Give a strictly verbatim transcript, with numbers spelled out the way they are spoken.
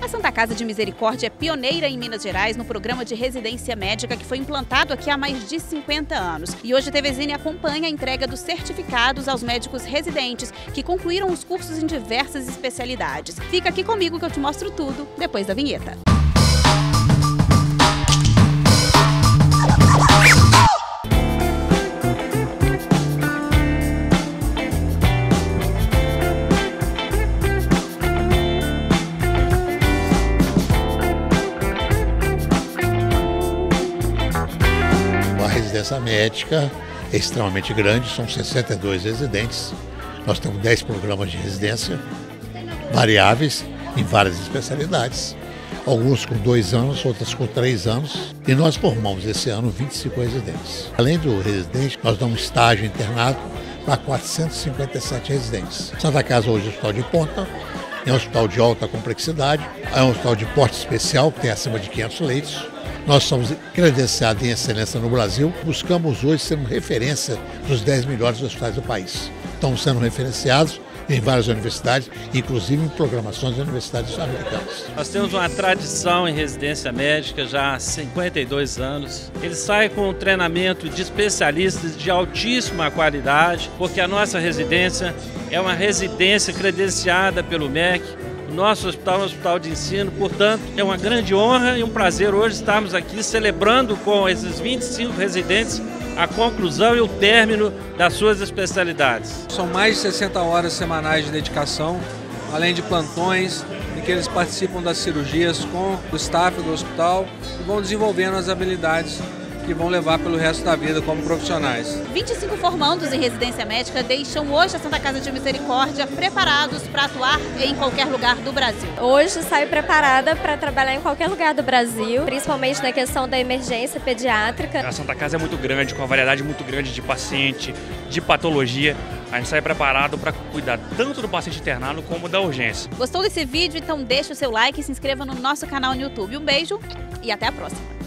A Santa Casa de Misericórdia é pioneira em Minas Gerais no programa de residência médica que foi implantado aqui há mais de cinquenta anos. E hoje a T V Zine acompanha a entrega dos certificados aos médicos residentes que concluíram os cursos em diversas especialidades. Fica aqui comigo que eu te mostro tudo depois da vinheta. A residência médica é extremamente grande, são sessenta e dois residentes. Nós temos dez programas de residência variáveis em várias especialidades, alguns com dois anos, outras com três anos. E nós formamos esse ano vinte e cinco residentes. Além do residente, nós damos estágio internado para quatrocentos e cinquenta e sete residentes. Santa Casa hoje é um hospital de ponta, é um hospital de alta complexidade, é um hospital de porte especial, que tem acima de quinhentos leitos. Nós somos credenciados em excelência no Brasil. Buscamos hoje ser referência dos dez melhores hospitais do país. Estamos sendo referenciados em várias universidades, inclusive em programações de universidades americanas. Nós temos uma tradição em residência médica já há cinquenta e dois anos. Ele sai com um treinamento de especialistas de altíssima qualidade, porque a nossa residência é uma residência credenciada pelo M E C. Nosso hospital é um hospital de ensino, portanto, é uma grande honra e um prazer hoje estarmos aqui celebrando com esses vinte e cinco residentes a conclusão e o término das suas especialidades. São mais de sessenta horas semanais de dedicação, além de plantões, em que eles participam das cirurgias com o staff do hospital e vão desenvolvendo as habilidades que vão levar pelo resto da vida como profissionais. vinte e cinco formandos em residência médica deixam hoje a Santa Casa de Misericórdia preparados para atuar em qualquer lugar do Brasil. Hoje saio preparada para trabalhar em qualquer lugar do Brasil, principalmente na questão da emergência pediátrica. A Santa Casa é muito grande, com uma variedade muito grande de paciente, de patologia. A gente sai preparado para cuidar tanto do paciente internado como da urgência. Gostou desse vídeo? Então deixa o seu like e se inscreva no nosso canal no YouTube. Um beijo e até a próxima!